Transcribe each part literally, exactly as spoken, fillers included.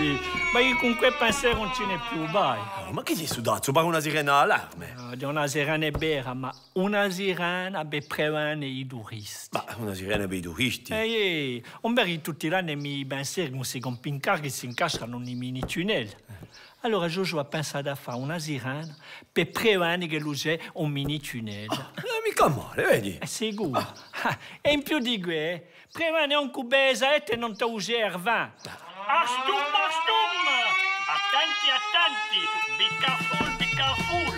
sì. Ma io con quel pensiero non ce n'è più, vai. Oh, ma che sei sudato? Pare una sirena allarme. No, di una sirena vera, ma una sirena per prevenire i turisti. Ma una sirena per i turisti? Ehi, ehi, on veri tutti gli anni mi pensieri come si compincare che si incastrano nei mini tunnel. Allora Jojo ha pensato a fare una sirena per prevenire che lui un mini tunnel. Ah, mica male, vedi? È sicuro. Ah. E in più di questo, previene anche bene e non ti osserva. Astum, astum! Attenti, attenti! Be careful, be careful!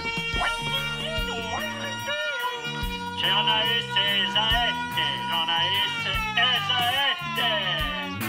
C'è una S esaette, una S esaette!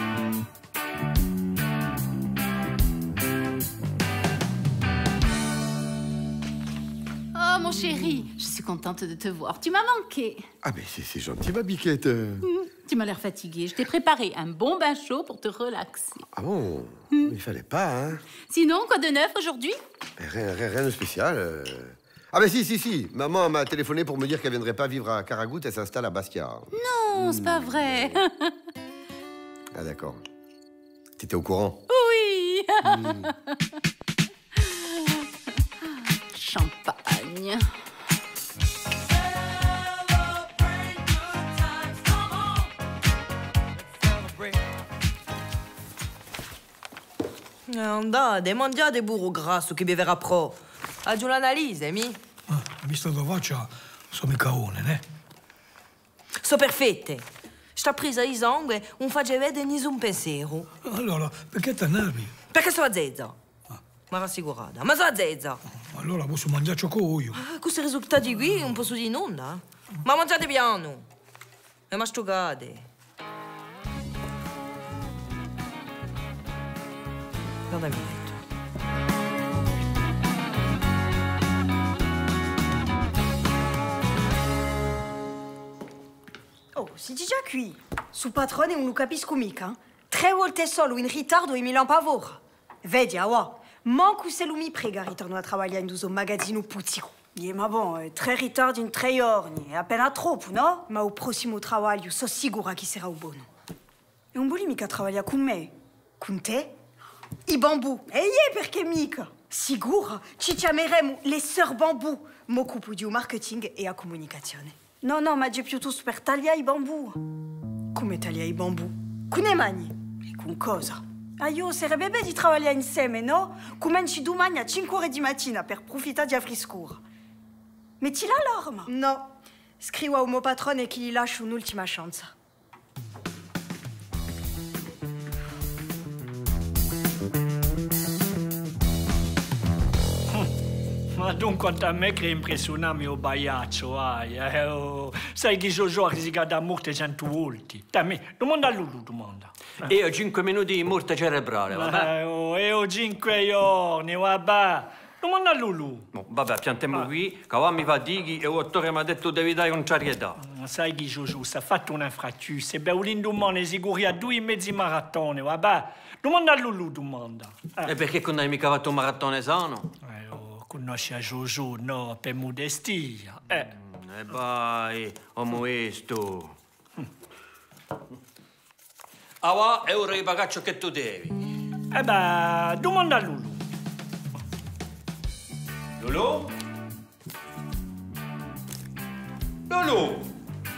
Oh, mon chéri, je suis contente de te voir. Tu m'as manqué. Ah, mais c'est gentil, ma biquette. Mmh, tu m'as l'air fatiguée. Je t'ai préparé un bon bain chaud pour te relaxer. Ah bon? Mmh. Il fallait pas, hein? Sinon, quoi de neuf aujourd'hui? Rien, rien, rien de spécial. Euh... Ah, ben si, si, si. Maman m'a téléphoné pour me dire qu'elle viendrait pas vivre à Caragout, elle s'installe à Bastia. Non, mmh. c'est pas vrai. Ah, d'accord. T'étais au courant? Oui. Mmh. Champagne. Andate, mangiate burro grasso che beverà pro. Aggiù l'analisi, mi? Ah, visto la faccia, sono mica one, ne? So perfette. Sta presa di sangue, non fa vedere nessun pensiero. Allora, perché ti nervi? Perché sono a zezza. Ah. Ma rassicurata, ma sono a zezza. Allora posso mangiare ciò che voglio. Ah, questi risultati qui non posso dire nulla. Ma mangiate piano. E masticate. Guarda mi letto. Oh, si già qui. Su patrone un lo capisco mica. Tre volte solo in ritardo e mi lampavora. Vedi, awa. Manco se lui mi prega ritorno a lavorare in un magazzino puzzico. Yeah, ma bon, tre ritardi in tre giorni. È appena troppo, no? Ma al prossimo lavoro sono sicura che sarà buono. E non vuoi mica lavorare con me? Con te? I bambù. E yeah, perché mica? Sicura? Ci chiameremo le sœur bambù. Mi occupo di marketing e a comunicazione. No, no, ma c'è piuttosto per tagliare i bambù. Come tagliare i bambù? Con le mani. E con cosa? Ah, io sarebbe bene di lavorare insieme, no? Cominci domani a cinque ore di mattina per approfittare della frescura. Metti l'allarme? No. Scrivo al mio patrone che gli lascio un'ultima chance. Ma dunque a me che impressiona mio baiaccio, ai, eh, oh. Sai che Jojo ha risicato a morte cento volte. Da me, domanda a Lulu, domanda. Eh. Io cinque minuti di morte cerebrale, vabbè. Eh, oh, io cinque giorni, vabbè. Domanda a Lulu. No, vabbè, piantiamo ah. qui, che ora mi fatighi e l'autore mi ha detto devi dare contrarietà. Sai che Jojo si è fatto una infrazione, se Beulin domani sicuri a due e mezzi maratone, vabbè. Domanda a Lulu, domanda. Eh. E perché non hai mica fatto un maratone sano? Eh, oh. Conosci a Jojo, no, per modestia. Eh. Mm, e vai, uomo questo. Ava, è ora di pagare ciò che tu devi. Eh beh, domanda a Lulu. Lulu? Lulu?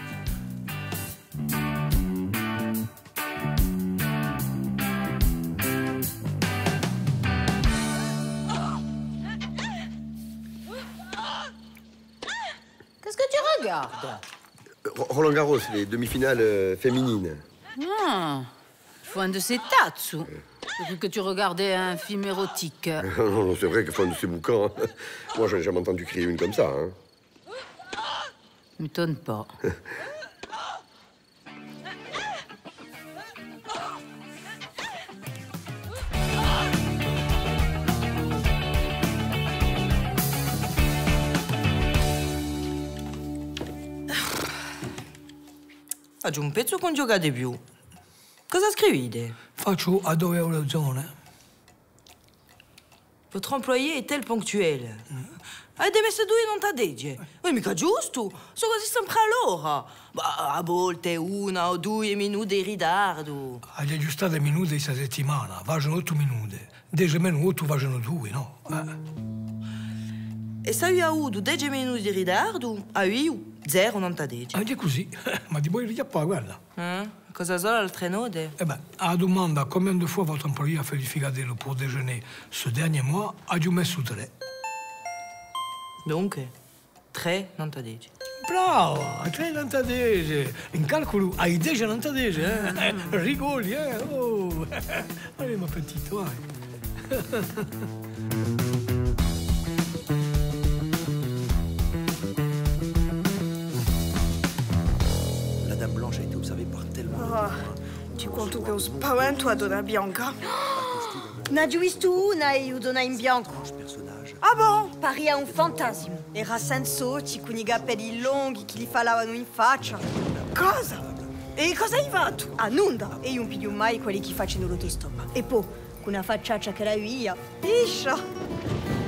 Qu'est-ce que tu regardes? Roland Garros, les demi-finales euh, féminines. Ah, il faut un de ces tatsu. J'ai cru que tu regardais un film érotique. Non, non, c'est vrai qu'il faut un de ces bouquins. Moi, j'en ai jamais entendu crier une comme ça. Hein. M'étonne pas. Faccio un pezzo con giocate più. Cosa scrivete? Faccio a dove ho le zone. Votre employé est-elle ponctuel? Hai messo due non t'adegge. Ma è mica giusto. Sono così sempre all'ora. Ma a volte una o due minuti di ritardo. Hai aggiustato i minuti questa settimana, vanno otto minuti. dieci minuti vanno due, no? E se hai avuto dieci minuti di ritardo, hai zero non t'adegge. Anche così, ma ti puoi richiappare, guarda. Eh? Cosa sono altre note? Eh ben, à la demande combien de fois votre employé a fait du fricadelle pour déjeuner ce dernier mois, ha giù messo tre. Dunque, tre non t'adegge. Brava, tre non t'adegge. In calcolo hai dieci non t'adegge, eh? Rigoli, eh? Oh, allez, ma petite, vai. La Dame Blanche a été observée par tellement de Ah, tu conto che ho spavento a Donna Bianca. Ne ha già visto una e io Donna in bianco. personnage. Ah bon? Paria un fantasma. Era senzotti, con i capelli lunghi che gli falavano in faccia. Cosa? E cosa hai fatto? A nulla. E io non piglio mai quelli che facciano l'autostop. E poi, con una facciaccia che era via. Iscia!